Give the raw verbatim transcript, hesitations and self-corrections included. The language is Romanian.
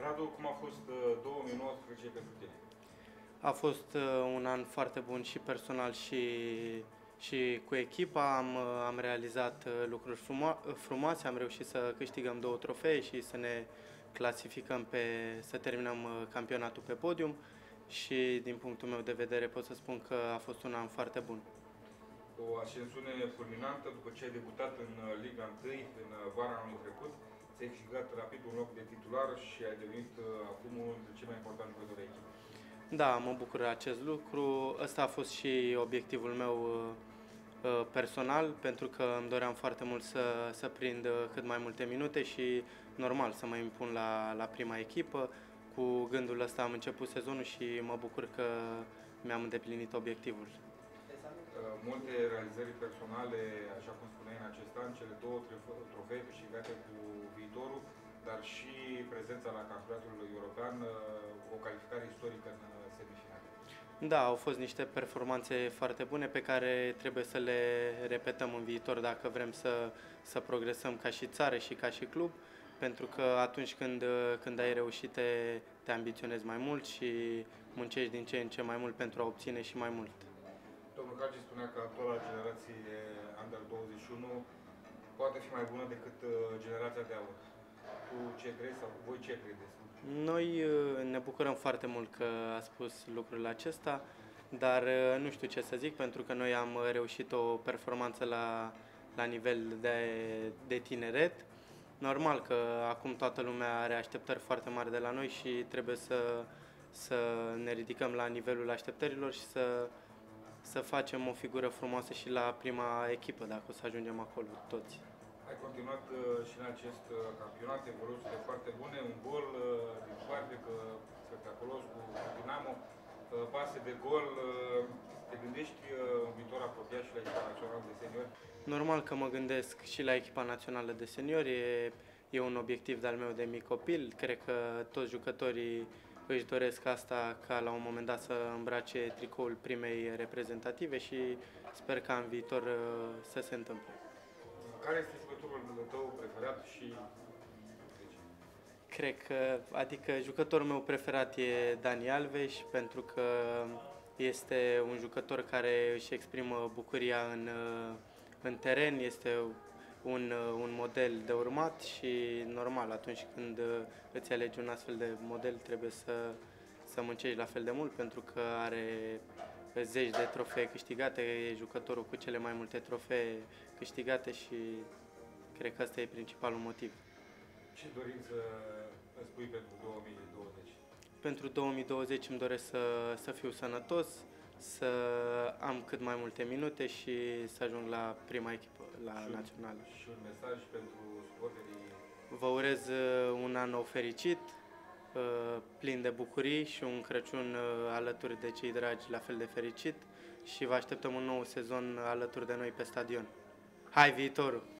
Radu, cum a fost două mii nouăsprezece pentru tine? A fost un an foarte bun și personal și, și cu echipa. Am, am realizat lucruri frumo- frumoase, am reușit să câștigăm două trofee și să ne clasificăm, pe, să terminăm campionatul pe podium și din punctul meu de vedere pot să spun că a fost un an foarte bun. O ascensiune fulminantă după ce ai debutat în Liga unu în vara anului trecut, ți-ai câștigat rapid un loc de titular și ai devenit acum unul dintre cei mai importanti jucători ai echipei. Da, mă bucur acest lucru. Ăsta a fost și obiectivul meu personal, pentru că îmi doream foarte mult să, să prind cât mai multe minute și normal să mă impun la, la prima echipă. Cu gândul ăsta am început sezonul și mă bucur că mi-am îndeplinit obiectivul. Multe realizări personale, așa cum spuneai, în acest an, cele două trofee câștigate cu Viitorul, dar și prezența la campionatul european, o calificare istorică în semifinale. Da, au fost niște performanțe foarte bune pe care trebuie să le repetăm în viitor dacă vrem să, să progresăm ca și țară și ca și club, pentru că atunci când, când ai reușite, te ambiționezi mai mult și muncești din ce în ce mai mult pentru a obține și mai mult. Domnul Hagi spunea că actuala generație Under douăzeci și unu poate fi mai bună decât generația de aur. Tu ce crezi sau voi ce credeți? Noi ne bucurăm foarte mult că a spus lucrul acesta, dar nu știu ce să zic, pentru că noi am reușit o performanță la, la nivel de, de tineret. Normal că acum toată lumea are așteptări foarte mari de la noi și trebuie să, să ne ridicăm la nivelul așteptărilor și să, să facem o figură frumoasă și la prima echipă, dacă o să ajungem acolo toți. Ai continuat și în acest campionat, evoluțiile foarte bune, un gol din farfecă spectaculos cu Dinamo, pase de gol. Te gândești în viitor apropiat și la echipa națională de seniori? Normal că mă gândesc și la echipa națională de seniori, e, e un obiectiv de-al meu de mic copil. Cred că toți jucătorii își doresc asta, ca la un moment dat să îmbrace tricoul primei reprezentative și sper ca în viitor să se întâmple. Care este jucătorul tău preferat și de ce? Cred că, adică jucătorul meu preferat e Dani Alves, pentru că este un jucător care își exprimă bucuria în, în teren, este un, un model de urmat și normal, atunci când îți alegi un astfel de model trebuie să, să muncești la fel de mult, pentru că are zeci de trofee câștigate, e jucătorul cu cele mai multe trofee câștigate și cred că ăsta e principalul motiv. Ce dorință îți pui pentru două mii douăzeci? Pentru două mii douăzeci îmi doresc să, să fiu sănătos, să am cât mai multe minute și să ajung la prima echipă, la și națională. Și un mesaj pentru suporterii? Vă urez un an nou fericit, plin de bucurii și un Crăciun alături de cei dragi la fel de fericit și vă așteptăm un nou sezon alături de noi pe stadion. Hai Viitorul!